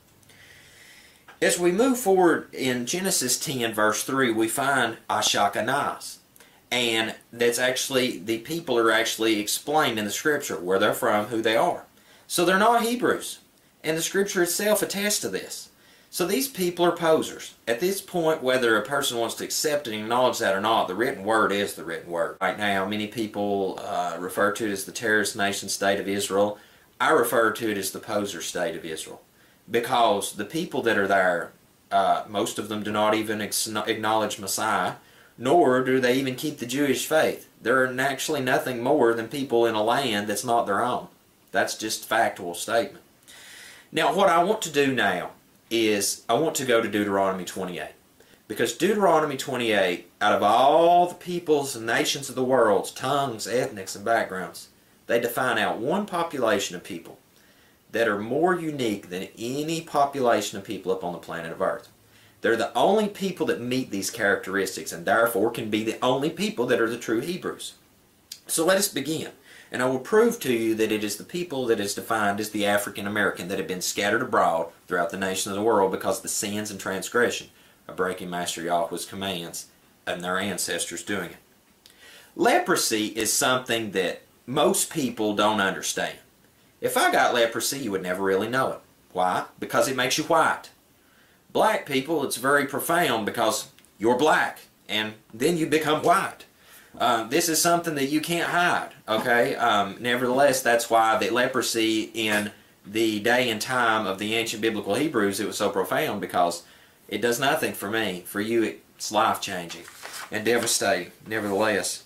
As we move forward in Genesis ten, verse three, we find Ashkenaz. And that's actually, the people are actually explained in the Scripture, where they're from, who they are. So they're not Hebrews. And the Scripture itself attests to this. So these people are posers. At this point, whether a person wants to accept and acknowledge that or not, the written word is the written word. Right now, many people uh, refer to it as the terrorist nation state of Israel. I refer to it as the poser state of Israel. Because the people that are there, uh, most of them do not even acknowledge Messiah, nor do they even keep the Jewish faith. They're actually nothing more than people in a land that's not their own. That's just a factual statement. Now, what I want to do now is I want to go to Deuteronomy twenty-eight. Because Deuteronomy twenty-eight, out of all the peoples and nations of the world, tongues, ethnics, and backgrounds, they define out one population of people that are more unique than any population of people up on the planet of Earth. They're the only people that meet these characteristics and therefore can be the only people that are the true Hebrews. So let us begin. And I will prove to you that it is the people that is defined as the African-American that have been scattered abroad throughout the nation of the world because of the sins and transgression of breaking Master Yahweh's commands and their ancestors doing it. Leprosy is something that most people don't understand. If I got leprosy, you would never really know it. Why? Because it makes you white. Black people, it's very profound because you're black and then you become white. Uh, this is something that you can't hide, okay? Um, nevertheless, that's why the leprosy in the day and time of the ancient biblical Hebrews, it was so profound because it does nothing for me. For you, it's life-changing and devastating, nevertheless.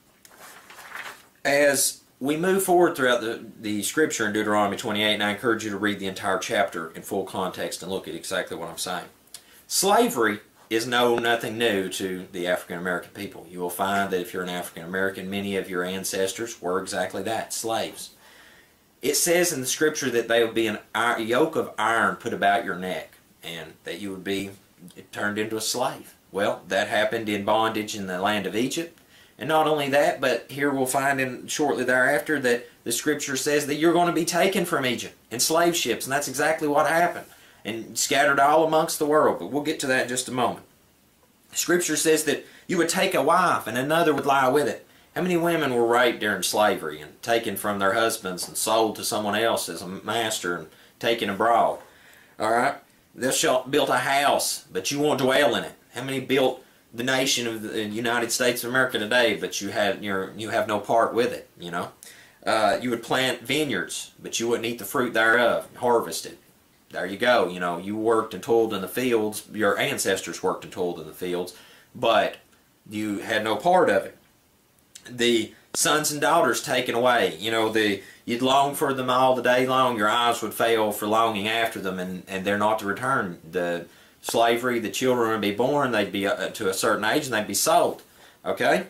As we move forward throughout the, the scripture in Deuteronomy twenty-eight, and I encourage you to read the entire chapter in full context and look at exactly what I'm saying. Slavery is no nothing new to the African-American people. You will find that if you're an African-American, many of your ancestors were exactly that, slaves. It says in the scripture that they would be an iron, yoke of iron put about your neck, and that you would be turned into a slave. Well, that happened in bondage in the land of Egypt. And not only that, but here we'll find in shortly thereafter that the scripture says that you're going to be taken from Egypt in slave ships, and that's exactly what happened, and scattered all amongst the world. But we'll get to that in just a moment. Scripture says that you would take a wife and another would lie with it. How many women were raped during slavery and taken from their husbands and sold to someone else as a master and taken abroad? All right? Thou shalt build a house, but you won't dwell in it. How many built the nation of the United States of America today, but you have you're, you have no part with it? You know, uh, you would plant vineyards, but you wouldn't eat the fruit thereof. Harvest it. There you go. You know, you worked and toiled in the fields. Your ancestors worked and toiled in the fields, but you had no part of it. the sons and daughters taken away. You know, the you'd long for them all the day long. Your eyes would fail for longing after them, and, and they're not to return. The slavery, the children would be born, they'd be uh, to a certain age, and they'd be sold. Okay?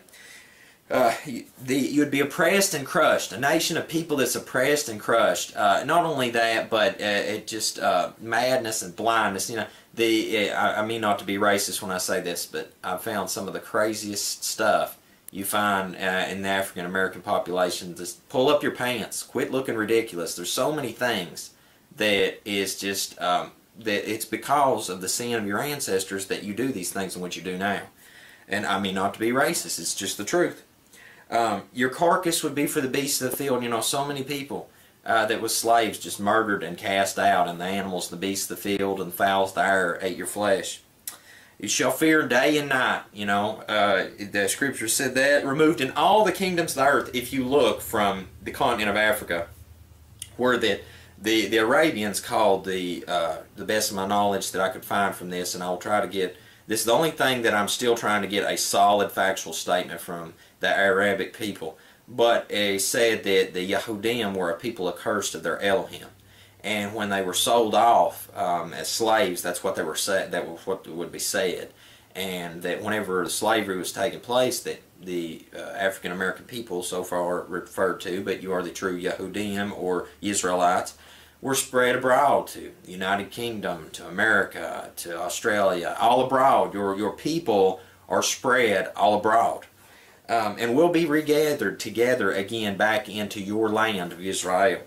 Uh, the, you'd be oppressed and crushed. A nation of people that's oppressed and crushed. Uh, not only that, but uh, it just uh, madness and blindness. You know, the uh, I, I mean not to be racist when I say this, but I found some of the craziest stuff you find uh, in the African-American population. Just pull up your pants. Quit looking ridiculous. There's so many things that is just um, that it's because of the sin of your ancestors that you do these things and what you do now. And I mean not to be racist. It's just the truth. Um, your carcass would be for the beasts of the field. You know, so many people uh, that was slaves just murdered and cast out, and the animals, the beasts of the field, and the fowls of the air ate your flesh. You shall fear day and night. You know, uh, the scripture said that. Removed in all the kingdoms of the earth. If you look from the continent of Africa, where the the, the Arabians called the uh, the best of my knowledge that I could find from this, and I'll try to get this is the only thing that I'm still trying to get a solid factual statement from the Arabic people. But it said that the Yahudim were a people accursed of their Elohim. And when they were sold off um, as slaves, that's what they were said. That was what would be said, and that whenever slavery was taking place, that the uh, African American people, so far referred to, but you are the true Yahudim or Israelites, were spread abroad to the United Kingdom, to America, to Australia, all abroad. Your your people are spread all abroad, um, and will be regathered together again back into your land of Israel.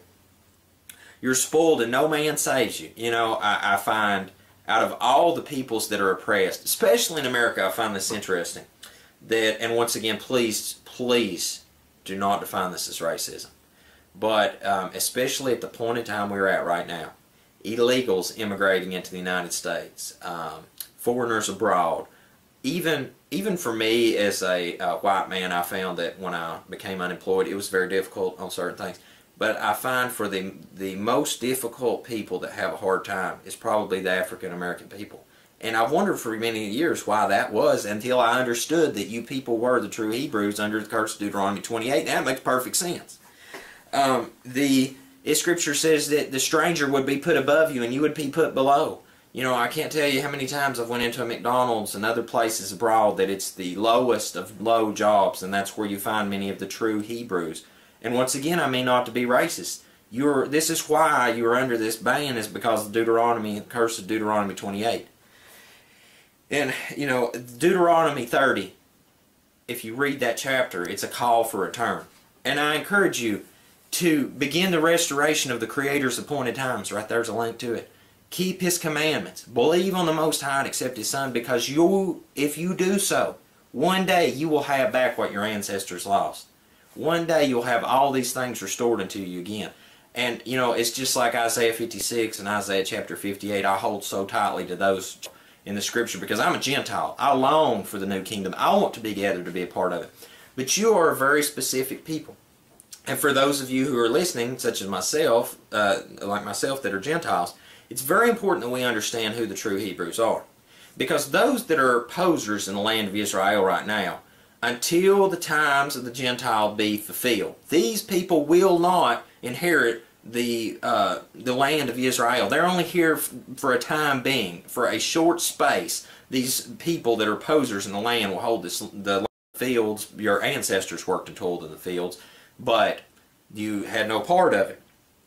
You're spoiled and no man saves you. You know, I, I find out of all the peoples that are oppressed, especially in America, I find this interesting. That, and once again, please, please do not define this as racism. But um, especially at the point in time we're at right now, illegals immigrating into the United States, um, foreigners abroad, even even for me as a uh, white man, I found that when I became unemployed, it was very difficult on certain things. But I find for the the most difficult people that have a hard time is probably the African American people. And I've wondered for many years why that was until I understood that you people were the true Hebrews under the curse of Deuteronomy twenty-eight. And that makes perfect sense. Um, the Scripture says that the stranger would be put above you and you would be put below. You know, I can't tell you how many times I've went into a McDonald's and other places abroad that it's the lowest of low jobs, and that's where you find many of the true Hebrews. And once again, I mean not to be racist. You're, this is why you are under this ban, is because of Deuteronomy, the curse of Deuteronomy twenty-eight. And, you know, Deuteronomy thirty, if you read that chapter, it's a call for return. And I encourage you to begin the restoration of the Creator's appointed times. Right there's a link to it. Keep His commandments. Believe on the Most High and accept His Son, because you, if you do so, one day you will have back what your ancestors lost. One day you'll have all these things restored unto you again. And, you know, it's just like Isaiah fifty-six and Isaiah chapter fifty-eight. I hold so tightly to those in the Scripture because I'm a Gentile. I long for the new kingdom. I want to be gathered to be a part of it. But you are a very specific people. And for those of you who are listening, such as myself, uh, like myself, that are Gentiles, it's very important that we understand who the true Hebrews are. Because those that are posers in the land of Israel right now, until the times of the Gentile be fulfilled, these people will not inherit the uh, the land of Israel. They're only here for a time being, for a short space. These people that are posers in the land will hold this, the fields. Your ancestors worked and toiled in the fields, but you had no part of it.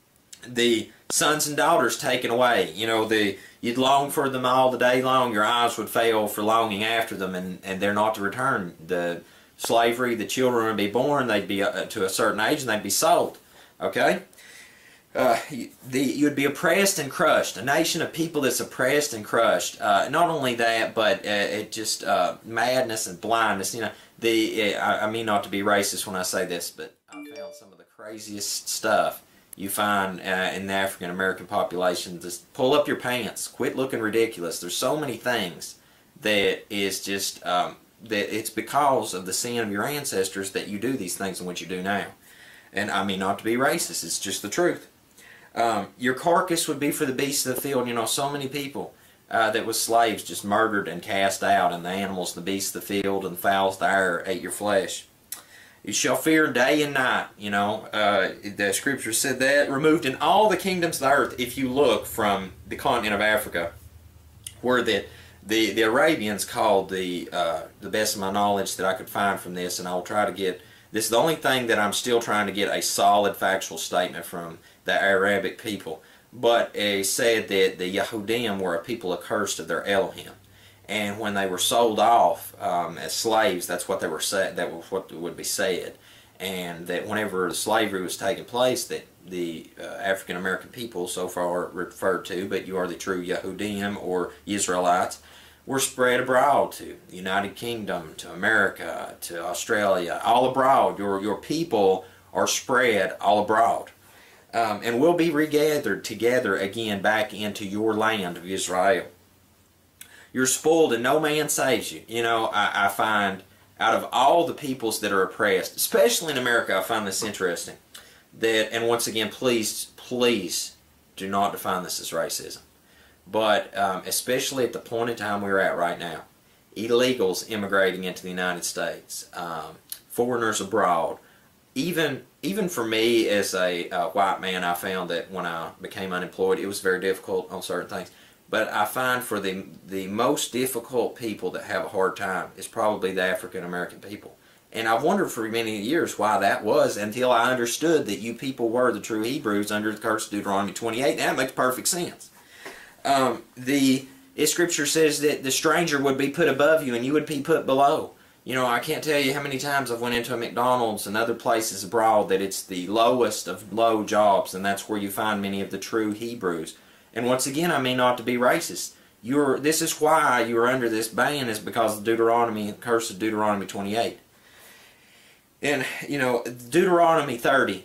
The sons and daughters taken away. You know, the you'd long for them all the day long. Your eyes would fail for longing after them, and, and they're not to return. The slavery, the children would be born, they'd be uh, to a certain age, and they'd be sold. Okay? Uh, the, you'd be oppressed and crushed. A nation of people that's oppressed and crushed. Uh, not only that, but uh, it just uh, madness and blindness. You know, the uh, I, I mean not to be racist when I say this, but I found some of the craziest stuff you find uh, in the African American population. Just pull up your pants. Quit looking ridiculous. There's so many things that is just um, that it's because of the sin of your ancestors that you do these things and what you do now. And I mean not to be racist. It's just the truth. Um, your carcass would be for the beasts of the field. You know, so many people uh, that was slaves just murdered and cast out, and the animals, the beasts of the field, and the fowls of the air ate your flesh. You shall fear day and night. You know, uh, the scripture said that, removed in all the kingdoms of the earth. If you look from the continent of Africa, where the the, the Arabians called the uh, the best of my knowledge that I could find from this, and I'll try to get this is the only thing that I'm still trying to get a solid factual statement from the Arabic people. But it said that the Yahudim were a people accursed of their Elohim. And when they were sold off um, as slaves, that's what they were said. That was what would be said, and that whenever slavery was taking place, that the uh, African American people, so far referred to, but you are the true Yahudim or Israelites, were spread abroad to the United Kingdom, to America, to Australia, all abroad. Your your people are spread all abroad, um, and will be regathered together again back into your land of Israel. You're spoiled and no man saves you. You know, I, I find out of all the peoples that are oppressed, especially in America, I find this interesting. That, and once again, please, please do not define this as racism. But um, especially at the point in time we're at right now, illegals immigrating into the United States, um, foreigners abroad, even even for me as a uh, white man, I found that when I became unemployed, it was very difficult on certain things. But I find for the the most difficult people that have a hard time is probably the African American people. And I've wondered for many years why that was until I understood that you people were the true Hebrews under the curse of Deuteronomy twenty-eight. And that makes perfect sense. Um, the Scripture says that the stranger would be put above you and you would be put below. You know, I can't tell you how many times I've went into a McDonald's and other places abroad that it's the lowest of low jobs, and that's where you find many of the true Hebrews. And once again, I mean not to be racist. You're, this is why you are under this ban, is because of Deuteronomy, the curse of Deuteronomy twenty-eight. And, you know, Deuteronomy thirty,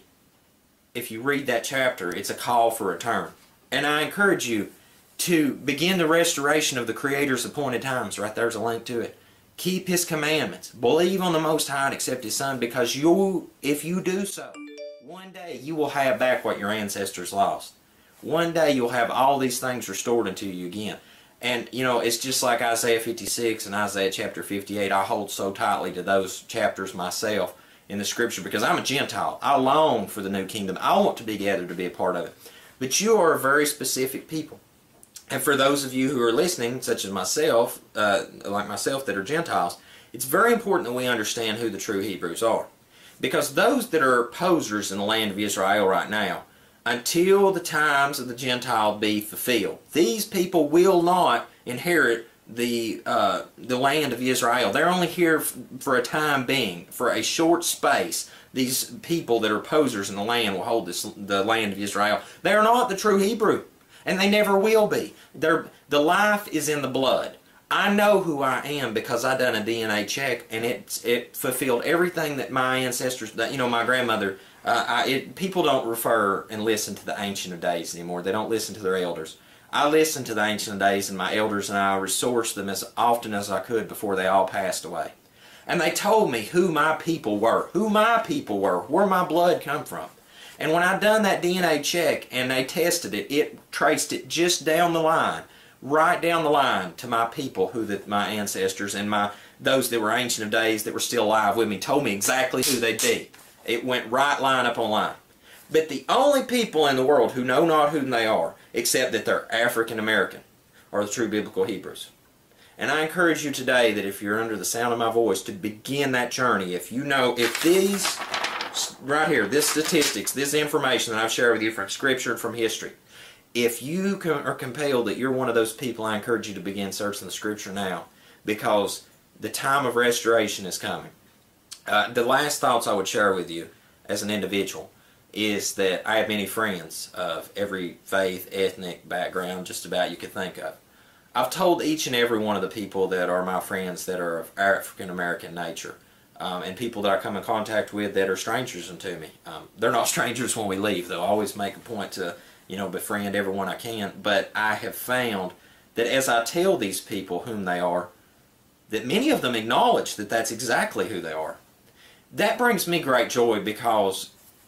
if you read that chapter, it's a call for return. And I encourage you to begin the restoration of the Creator's appointed times. Right there's a link to it. Keep His commandments. Believe on the Most High and accept His Son, because you, if you do so, one day you will have back what your ancestors lost. One day you'll have all these things restored unto you again. And, you know, it's just like Isaiah fifty-six and Isaiah chapter fifty-eight. I hold so tightly to those chapters myself in the Scripture because I'm a Gentile. I long for the new kingdom. I want to be gathered to be a part of it. But you are a very specific people. And for those of you who are listening, such as myself, uh, like myself, that are Gentiles, it's very important that we understand who the true Hebrews are. Because those that are posers in the land of Israel right now, until the times of the Gentile be fulfilled, these people will not inherit the uh, the land of Israel. They're only here for a time being, for a short space. These people that are posers in the land will hold this, the land of Israel. They are not the true Hebrew, and they never will be. They're, the life is in the blood. I know who I am because I done a D N A check, and it it fulfilled everything that my ancestors, that you know, my grandmother. Uh, I, it, people don't refer and listen to the Ancient of Days anymore. They don't listen to their elders. I listened to the Ancient of Days, and my elders and I resourced them as often as I could before they all passed away. And they told me who my people were, who my people were, where my blood come from. And when I done that D N A check and they tested it, it traced it just down the line, right down the line to my people, who that my ancestors and my those that were Ancient of Days that were still alive with me told me exactly who they'd be. It went right line up on line. But the only people in the world who know not who they are, except that they're African American, are the true biblical Hebrews. And I encourage you today that if you're under the sound of my voice, to begin that journey. If you know, if these, right here, this statistics, this information that I've shared with you from Scripture and from history, if you are compelled that you're one of those people, I encourage you to begin searching the Scripture now, because the time of restoration is coming. Uh, the last thoughts I would share with you as an individual is that I have many friends of every faith, ethnic background, just about you could think of. I've told each and every one of the people that are my friends that are of African-American nature, um, and people that I come in contact with that are strangers to me. Um, they're not strangers when we leave, though. I always make a point to, you know, befriend everyone I can. But I have found that as I tell these people whom they are, that many of them acknowledge that that's exactly who they are. That brings me great joy, because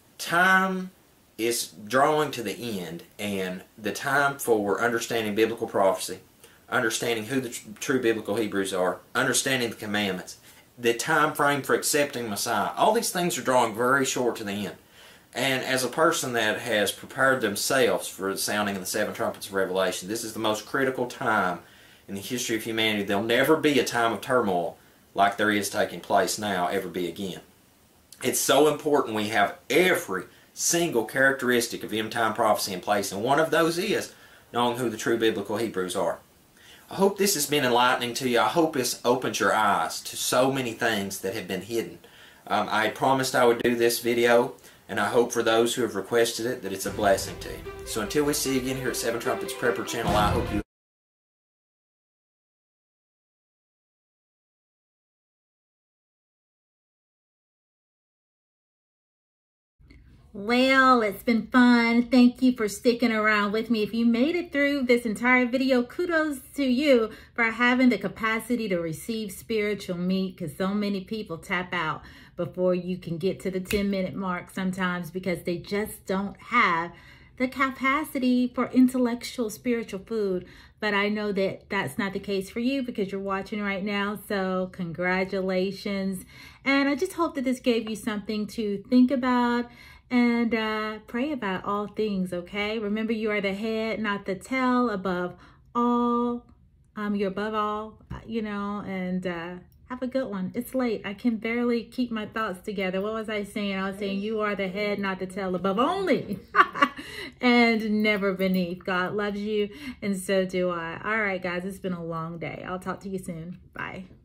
time is drawing to the end, and the time for understanding biblical prophecy, understanding who the tr true biblical Hebrews are, understanding the commandments, the time frame for accepting Messiah. All these things are drawing very short to the end. And as a person that has prepared themselves for the sounding of the seven trumpets of Revelation, this is the most critical time in the history of humanity. There'll never be a time of turmoil like there is taking place now ever be again. It's so important we have every single characteristic of end-time prophecy in place, and one of those is knowing who the true biblical Hebrews are. I hope this has been enlightening to you. I hope this opens your eyes to so many things that have been hidden. Um, I promised I would do this video, and I hope for those who have requested it that it's a blessing to you. So until we see you again here at Seven Trumpets Prepper Channel, I hope you Well, it's been fun. Thank you for sticking around with me. If you made it through this entire video, kudos to you for having the capacity to receive spiritual meat, because so many people tap out before you can get to the ten minute mark sometimes because they just don't have the capacity for intellectual spiritual food. But I know that that's not the case for you because you're watching right now. So congratulations. And I just hope that this gave you something to think about and uh, pray about all things, okay? Remember, you are the head, not the tail, above all. Um, you're above all, you know, and uh, have a good one. It's late. I can barely keep my thoughts together. What was I saying? I was saying you are the head, not the tail, above only and never beneath. God loves you, and so do I. All right, guys, it's been a long day. I'll talk to you soon. Bye.